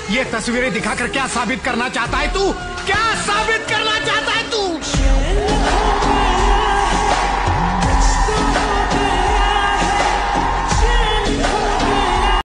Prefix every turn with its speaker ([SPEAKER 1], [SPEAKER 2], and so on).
[SPEAKER 1] ये तस्वीरें दिखाकर क्या साबित करना चाहता है तू? क्या साबित करना चाहता है?